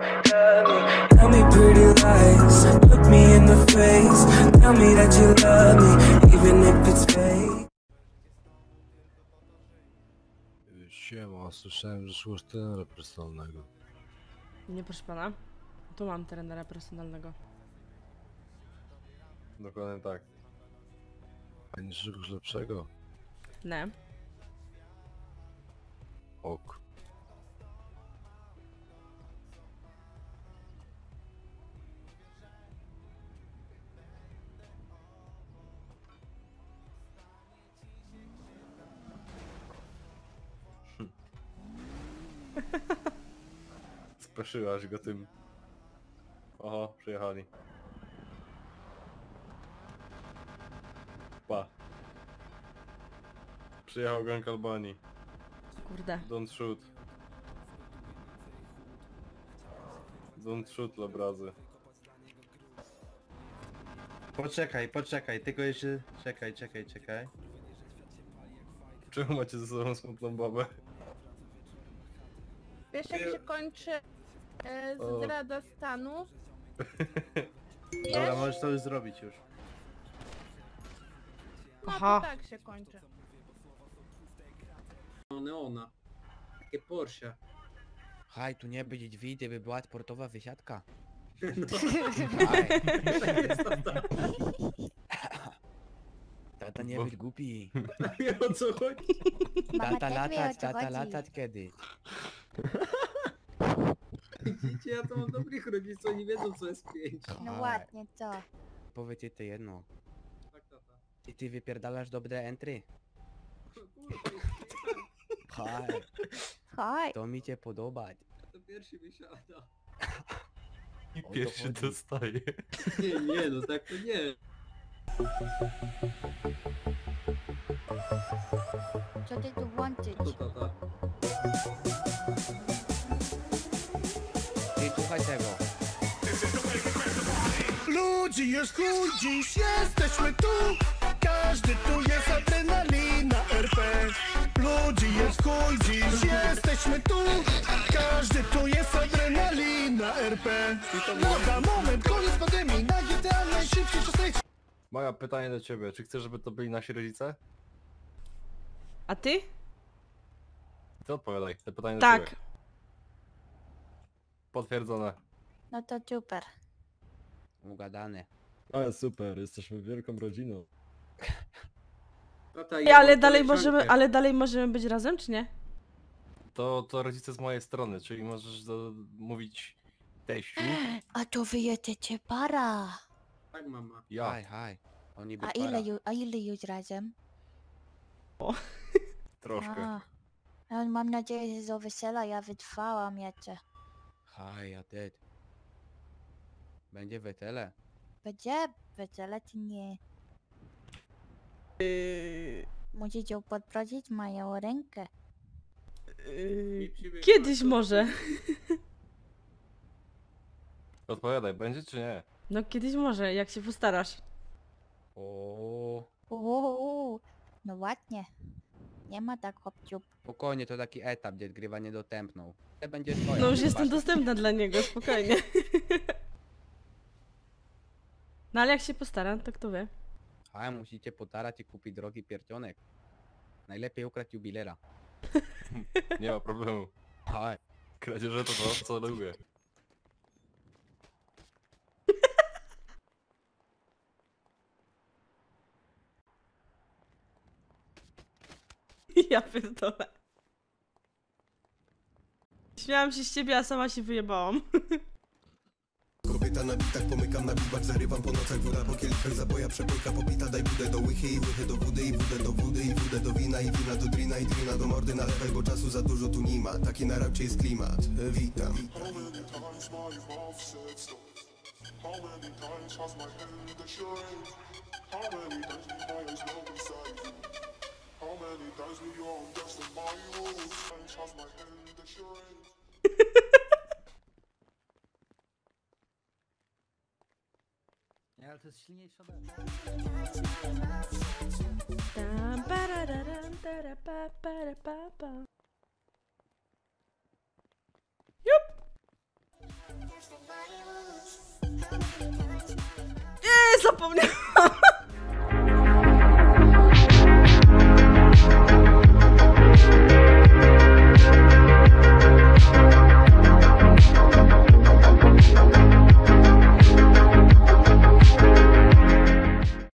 Tell me pretty lies, look me in the face. Tell me that you love me, even if it's fake. Siema, słyszałem, że szło z trenera personalnego. Nie, proszę pana. Tu mam trenera personalnego. Dokładnie tak. Ani czegoś lepszego? Nie. Ok. Speszyłaś go tym. Oho, przyjechali. Pa. Przyjechał gang Albanii. Kurde. Don't shoot. Don't shoot, obrazy. Poczekaj, tylko jeszcze... Czekaj. Czemu macie ze sobą smutną babę? Wiesz jak się kończy zdrada stanu? Dobra, możesz to już zrobić już. No Aha. to tak się kończy. Neona. Takie Porsche. Haj, tu nie być drzwi, gdyby była sportowa wysiadka. No. Haj. Tak jest, tata. Tata nie być głupi. Wie o co chodzi? Tata latać kiedyś. Widzicie, ja to mam dobrych rodziców, oni wiedzą co jest 5. No ładnie, co? Powiedz ci to jedno. Tak, tata. I ty wypierdalasz dobre entry? Haj, Haj. to mi cię podobać. To pierwszy wysiada. I to pierwszy chodzi. dostaje. Nie, no tak to nie. Co ty tu włączyć? To tata. Ty słuchaj tego. Ludzi jest chuj, dziś jesteśmy tu. Każdy tu jest adrenalina RP. Ludzi jest chuj, dziś jesteśmy tu. Każdy tu jest adrenalina RP. Lada moment, koniec pandemii, na GTA najszybciej czas. Maja, pytanie do ciebie. Czy chcesz, żeby to byli nasi rodzice? A ty? Ty odpowiadaj. Te pytanie do Tak. ciebie. Potwierdzone. No to super. Ugadane. Ale super, jesteśmy wielką rodziną. Tata Ej, jebał ale koleżankę. dalej możemy być razem, czy nie? To rodzice z mojej strony, czyli możesz mówić teściu. A to wy jedziecie para. Tak, mama. Ja. Haj. Oni by A ile już razem? Troszkę. Ja mam nadzieję, że do wesela ja wytrwałam jeszcze. Haj, a ty. Będzie wesele. Będzie wesele czy nie? Musicie ją podprosić moją rękę. Kiedyś może. Odpowiadaj, będzie czy nie? No kiedyś może, jak się postarasz. O, No ładnie. Nie ma tak hopciup. spokojnie, to taki etap, gdzie grywa nie dostępną. To będzie twoja. No już jestem zobaczysz. dostępna dla niego, spokojnie. No ale jak się postaram, to kto wie. Haj, musicie potarać i kupić drogi pierścionek. Najlepiej ukraść jubilera. Nie ma problemu. Haj. Kradzieże to to, co lubię. Ja pierdolę. Śmiałam się z ciebie, a sama się wyjebałam. Kobieta na bitach, pomykam na biwak, zarywam po nocach, woda po kielichach, zaboja, przepójka popita, daj budę do łychy i łychy do wody i wódę do wody i wódę do wina i wina do drina i drina do mordy, nalewaj, bo czasu za dużo tu nie ma, taki na raczej jest klimat, witam. Nie, ale to jest silniejsza Tam, parararam, tarapa, parapapa. Jup! zapomniałam.